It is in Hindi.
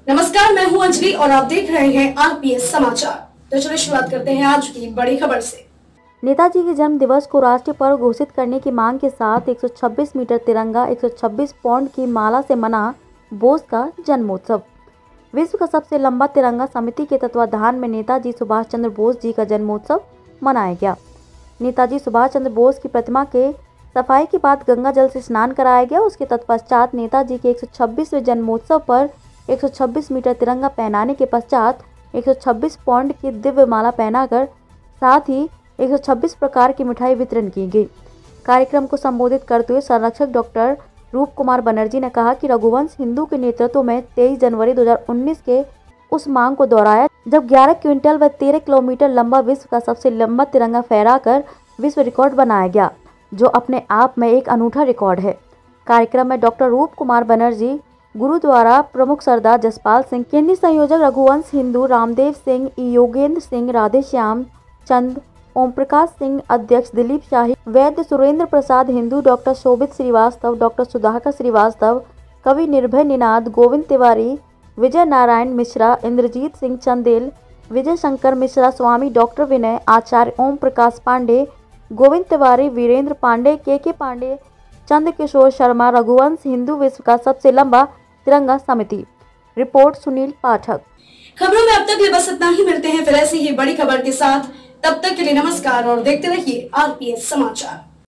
नमस्कार, मैं हूं अंजलि और आप देख रहे हैं आरपीएस समाचार। तो चलिए शुरुआत करते हैं आज की बड़ी खबर से। नेताजी के जन्म दिवस को राष्ट्रीय पर्व घोषित करने की मांग के साथ 126 मीटर तिरंगा 126 पौंड की माला से मना बोस का जन्मोत्सव। विश्व का सबसे लंबा तिरंगा समिति के तत्वाधान में नेताजी सुभाष चंद्र बोस जी का जन्मोत्सव मनाया गया। नेताजी सुभाष चंद्र बोस की प्रतिमा के सफाई के बाद गंगा जल से स्नान कराया गया। उसके तत्पश्चात नेताजी के 126वें जन्मोत्सव पर 126 मीटर तिरंगा पहनाने के पश्चात 126 पौंड की दिव्य माला पहनाकर साथ ही 126 प्रकार की मिठाई वितरण की गई। कार्यक्रम को संबोधित करते हुए संरक्षक डॉक्टर रूप कुमार बनर्जी ने कहा कि रघुवंश हिंदू के नेतृत्व में 23 जनवरी 2019 के उस मांग को दोहराया जब 11 क्विंटल व 13 किलोमीटर लंबा विश्व का सबसे लंबा तिरंगा फहराकर विश्व रिकॉर्ड बनाया गया, जो अपने आप में एक अनूठा रिकॉर्ड है। कार्यक्रम में डॉक्टर रूप कुमार बनर्जी, गुरुद्वारा प्रमुख सरदार जसपाल सिंह, केंद्रीय संयोजक रघुवंश हिंदू रामदेव सिंह, योगेंद्र सिंह, राधेश्याम चंद, ओम प्रकाश सिंह, अध्यक्ष दिलीप शाही, वैद्य सुरेंद्र प्रसाद हिंदू, डॉक्टर शोभित श्रीवास्तव, डॉक्टर सुधाकर श्रीवास्तव, कवि निर्भय निनाद, गोविंद तिवारी, विजय नारायण मिश्रा, इंद्रजीत सिंह चंदेल, विजय शंकर मिश्रा, स्वामी डॉक्टर विनय, आचार्य ओम प्रकाश पांडे, गोविंद तिवारी, वीरेंद्र पांडे, के पांडे, चंद्र किशोर शर्मा, रघुवंश हिंदू विश्व का सबसे लंबा तिरंगा समिति। रिपोर्ट सुनील पाठक। खबरों में अब तक ये बस इतना ही। मिलते हैं फिर ऐसी ही बड़ी खबर के साथ। तब तक के लिए नमस्कार और देखते रहिए आरपीएस समाचार।